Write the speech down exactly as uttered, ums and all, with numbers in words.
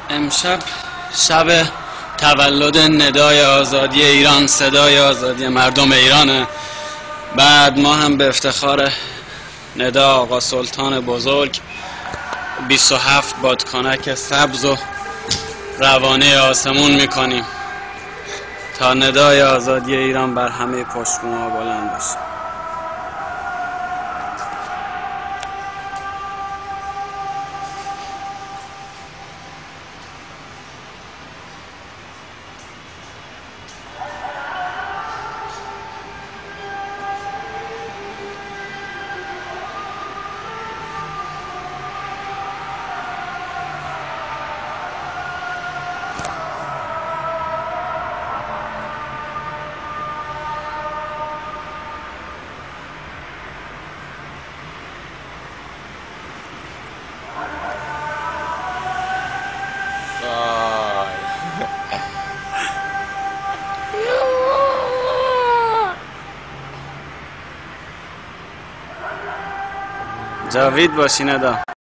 امشب شب تولد ندای آزادی ایران، صدای آزادی مردم ایرانه. بعد ما هم به افتخار ندا آقا سلطان بزرگ بیست و هفت بادکنک سبز و روانه آسمون میکنیم تا ندای آزادی ایران بر همه پشت‌بوم‌ها بلند باشه. جاوید باشی ندا.